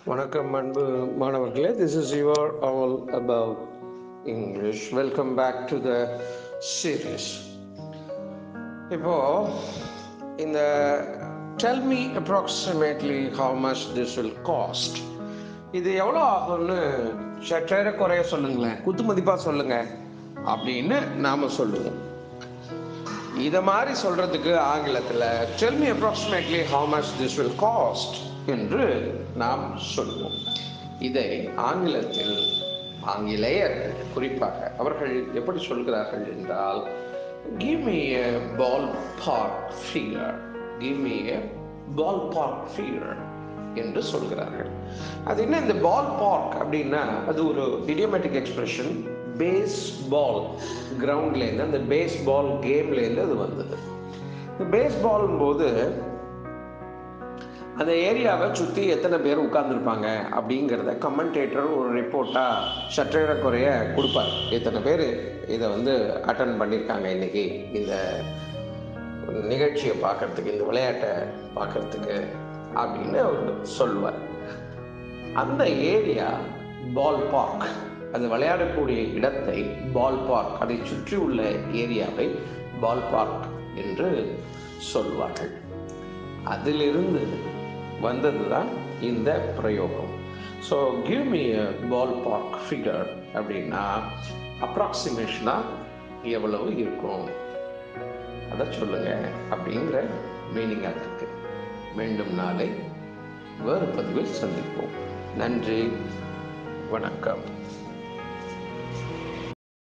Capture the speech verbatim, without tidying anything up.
வணக்கம் அன்பு மாணவர்களே, this is your all about English. Welcome back to the series. இப்போ இந்த tell me approximately how much this will cost, இது எவ்வளோ ஆகும்னு சற்றேற குறைய சொல்லுங்களேன், குத்து மதிப்பா சொல்லுங்க அப்படின்னு நாம சொல்லுவோம். இதை மாதிரி சொல்றதுக்கு ஆங்கிலத்தில் tell me approximately how much this will cost என்று நாம் சொல்வோம். இதை ஆங்கிலத்தில் ஆங்கிலேயர் குறிப்பாக அவர்கள் எப்படி சொல்கிறார்கள் என்றால், give me a ballpark figure, give me a ballpark figure என்று சொல்கிறார்கள். அது என்ன, இந்த பால் பார்க் அப்படின்னா அது ஒரு இடியோமேட்டிக் எக்ஸ்பிரஷன். பேஸ் பால் கிரவுண்ட்லேருந்து, அந்த பேஸ் பால் கேம்லேருந்து அது வந்தது. இந்த பேஸ் பாலும் போது அந்த ஏரியாவை சுற்றி எத்தனை பேர் உட்கார்ந்துருப்பாங்க அப்படிங்கிறத கமெண்டேட்டர் ஒரு ரிப்போர்ட்டாக சற்றேற குறைய கொடுப்பார். எத்தனை பேர் இதை வந்து அட்டன் பண்ணியிருக்காங்க இன்னைக்கு இந்த நிகழ்ச்சியை பார்க்கறதுக்கு, இந்த விளையாட்டை பார்க்கறதுக்கு அப்படின்னு அவர் சொல்லுவார். அந்த ஏரியா பால் பார்க், அது விளையாடக்கூடிய இடத்தை பால் பார்க், அதை சுற்றி உள்ள ஏரியாவை பால் பார்க் என்று சொல்வார்கள். அதிலிருந்து வந்தது தான் இந்த பிரயோகம். So give me a ball park figure அப்படின்னா அப்ராக்சிமேஷனாக எவ்வளவு இருக்கும் அதை சொல்லுங்க அப்படிங்கிற மீனிங்காக இருக்கு. மீண்டும் நாளை வேறு பதிவில் சந்திப்போம். நன்றி, வணக்கம்.